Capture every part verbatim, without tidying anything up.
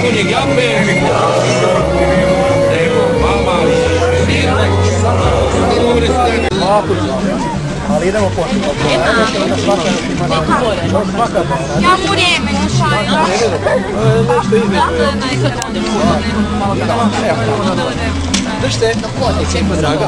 konjeg jape, nego mama ali idemo pošto. Ja mu vrijeme, šajno. Nešto između. Držite. Cijeko draga.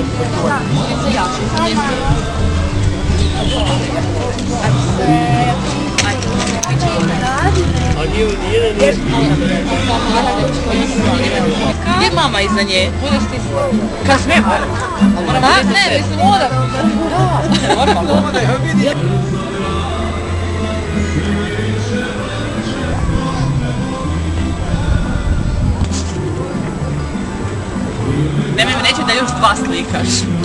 Gdje je mama iza nje? Budeš ti kad smijem? Pa ne, mislim moram. Nemoj mi reći da još dva slikaš.